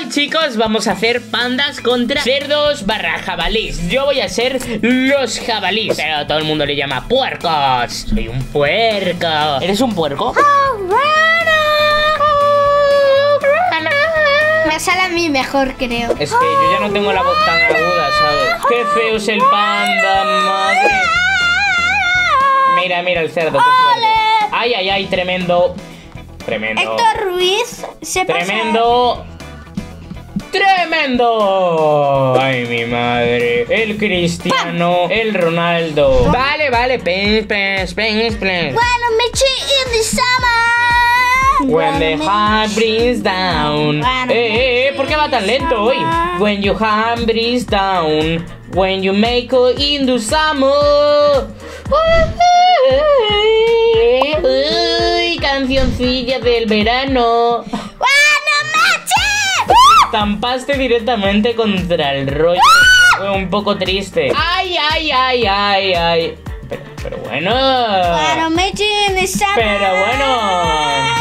chicos, vamos a hacer pandas contra cerdos barra jabalís. Yo voy a ser los jabalís, pero todo el mundo le llama puercos. Soy un puerco. ¿Eres un puerco? Me sale a mí mejor, creo. Es que yo ya no tengo la voz tan aguda, ¿sabes? Qué feo es el panda, madre. Mira, mira el cerdo, qué fuerte. Ay, ay, ay, tremendo. Tremendo. Héctor Ruiz se pasa. Tremendo. ¡Tremendo! ¡Ay, mi madre! El Cristiano, el Ronaldo. Vale, vale. Please. Wanna meet you in the summer. When the heart breathes down. ¿Por qué va tan lento hoy? When your heart breathes down. When you make it in the summer. Uy, cancioncilla del verano. Tampaste directamente contra el rollo. Fue un poco triste. Ay, ay, ay, ay, ay. Pero bueno. Pero bueno.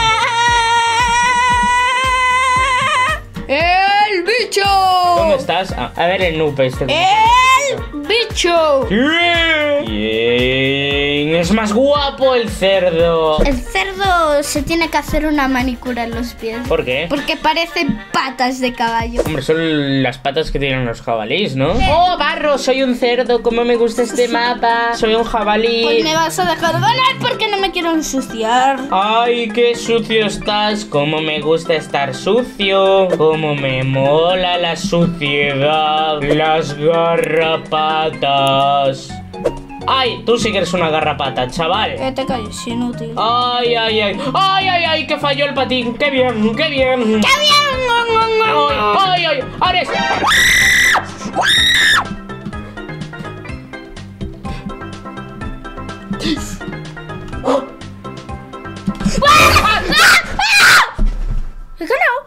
¡El bicho! ¿Dónde estás? A ver el noob este. ¡El bicho! Bien. Es más guapo el cerdo. El cerdo se tiene que hacer una manicura en los pies. ¿Por qué? Porque parecen patas de caballo. Hombre, son las patas que tienen los jabalíes, ¿no? ¡Oh, barro! Soy un cerdo. ¿Cómo me gusta este mapa? Soy un jabalí. Pues me vas a dejar ganar porque no me quiero ensuciar. ¡Ay, qué sucio estás! ¡Cómo me gusta estar sucio! ¡Cómo me mola la suciedad! ¡Las garrapatas! ¡Ay! Tú sí que eres una garrapata, chaval. Que te calles, inútil. ¡Ay, ay, ay! ¡Ay, ay, ay! ¡Que falló el patín! ¡Qué bien! ¡Qué bien! ¡Qué bien! ¡Ay, ay, ay! ¡Ares! ¡He ganado!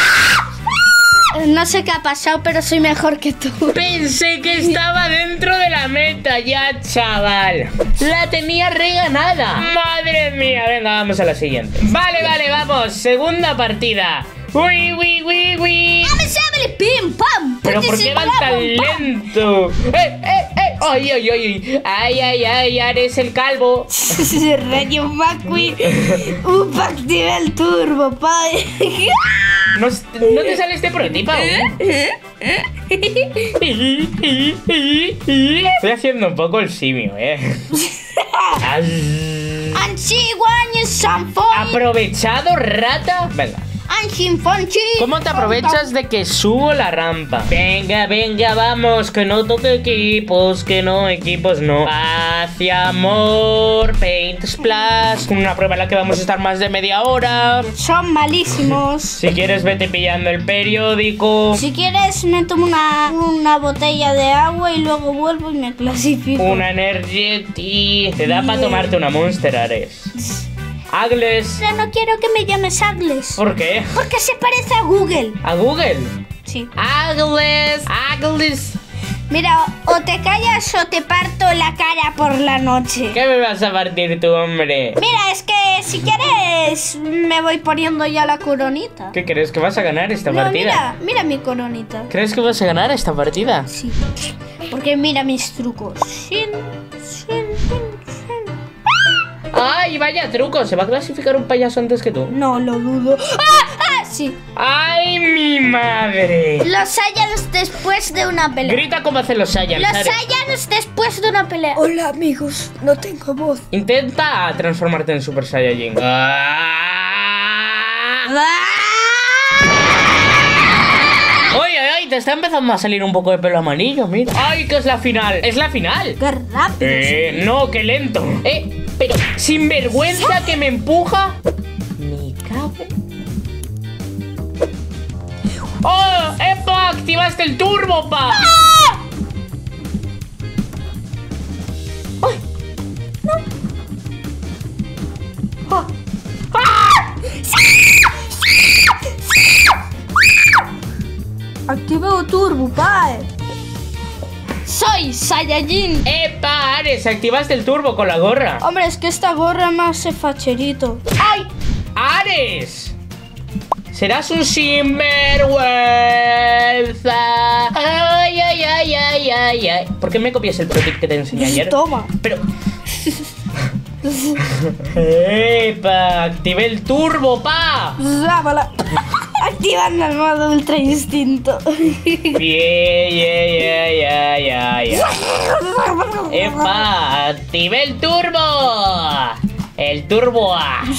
No sé qué ha pasado, pero soy mejor que tú. Pensé que estaba dentro de la meta ya, chaval. La tenía reganada. Madre mía, venga, vamos a la siguiente. Vale, vale, vamos. Segunda partida. Uy, uy, uy, uy. ¡Pim, pam! Pero ¿por qué van tan lento? ¡Ay, ay, ay! ¡Ay, ay, ay! ¡Ares el calvo! Radio McQueen. Activa el turbo, padre. ¿No te sale este prototipo aún? Estoy haciendo un poco el simio, ¿Aprovechado, rata? Venga. ¿Cómo te aprovechas de que subo la rampa? Venga, venga, vamos. Que no toque equipos, que no, equipos no. Hacia amor, Paint Splash. Una prueba en la que vamos a estar más de media hora. Son malísimos. Si quieres, vete pillando el periódico. Si quieres, me tomo una botella de agua y luego vuelvo y me clasifico. Una Energeti. Te da para tomarte una Monster, Ares. Agles. Pero no quiero que me llames Agles. ¿Por qué? Porque se parece a Google. ¿A Google? Sí. Agles. Agles. Mira, o te callas o te parto la cara por la noche. ¿Qué me vas a partir tú, hombre? Mira, es que si quieres me voy poniendo ya la coronita. ¿Qué crees? ¿Que vas a ganar esta partida? Mira mi coronita. ¿Crees que vas a ganar esta partida? Sí. Porque mira mis trucos. ¡Ay, vaya truco! ¿Se va a clasificar un payaso antes que tú? No lo dudo. ¡Ah! Sí. ¡Ay, mi madre! Los Saiyans después de una pelea. Grita como hacen los Saiyans. Los Saiyans después de una pelea. Hola, amigos. No tengo voz. Intenta transformarte en Super Saiyajin. ¡Ay, ay, ay! Te está empezando a salir un poco de pelo amarillo, mira. ¡Ay, que es la final! ¡Es la final! ¡Qué rápido! No, qué lento. Pero sin vergüenza que me empuja. Me cago. ¡Oh! ¡Epa! ¡Activaste el turbo, pa! ¡Ay! ¡No! ¡Ah! ¡Ah! Activa o turbo, pae. Soy Saiyajin. ¡Epa, Ares! Activaste el turbo con la gorra. Hombre, es que esta gorra me hace facherito. ¡Ay! ¡Ares! Serás un sinvergüenza. ay, ay. ¿Por qué me copias el pro tip que te enseñé ayer? Toma. Pero... ¡Epa! ¡Activé el turbo, pa! Rábala. Activando el modo ultra instinto. Yeah. ¡Epa! ¡Activé el turbo! El turbo.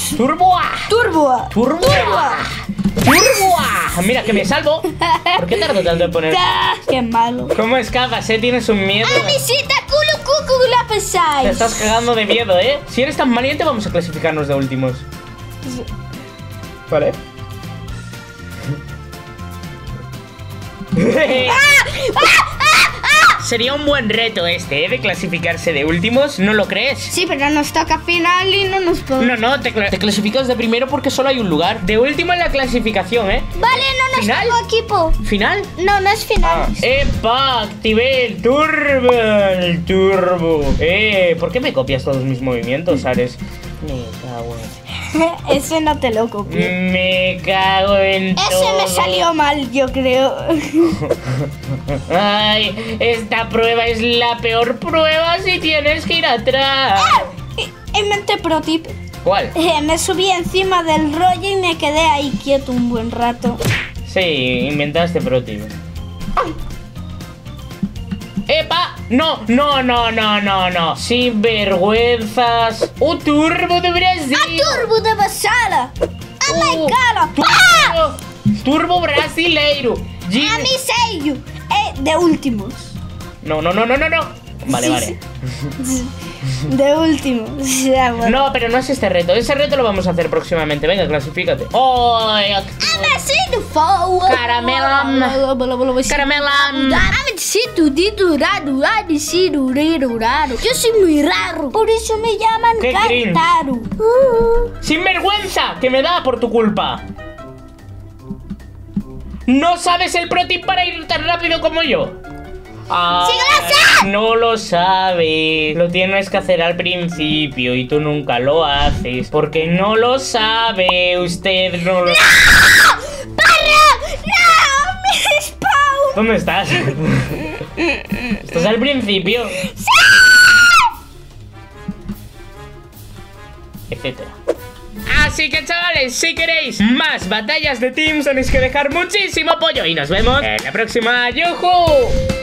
Mira, que me salvo. ¿Por qué tardo tanto en poner? ¡Qué malo! ¿Cómo escapas, Tienes un miedo. ¡Amisita, culo, cucu, la pesáis! Te estás cagando de miedo, Si eres tan valiente, vamos a clasificarnos de últimos. Vale. Sería un buen reto de clasificarse de últimos, ¿no lo crees? Sí, pero nos toca final y no nos podemos... No, te clasificas de primero porque solo hay un lugar. De último en la clasificación, Vale, no nos ¿Final? toca equipo. ¿Final? No es final. ¡Epa! Activé el turbo. ¿Por qué me copias todos mis movimientos, Ares? Me cago en... Ese no te lo copié. Me cago en todo. Ese me salió mal, yo creo. Ay, esta prueba es la peor prueba si tienes que ir atrás. Inventé pro tip. ¿Cuál? Me subí encima del rollo y me quedé ahí quieto un buen rato. Sí, inventaste pro tip. ¡Epa! ¡No! ¡Sin vergüenzas! ¡Un turbo de Brasil! ¡A turbo de Basala! ¡A my cara! ¡Turbo brasileiro! ¡A mi sello! De últimos. No. Vale. De últimos. No, pero no es este reto. Ese reto lo vamos a hacer próximamente. Venga, clasifícate. Caramelam. Yo soy muy raro. Por eso me llaman Kantaro. ¡Sin vergüenza! Que me da por tu culpa. ¿No sabes el pro tip para ir tan rápido como yo? No lo sabes. Lo tienes que hacer al principio y tú nunca lo haces porque no lo sabe. Usted no lo... ¡Para! ¡No! ¡Me spawn! ¿Dónde estás? ¿Estás al principio? ¡Sí! Etcétera. Así que chavales, si queréis más batallas de Teams tenéis que dejar muchísimo apoyo y nos vemos en la próxima. ¡Yujú!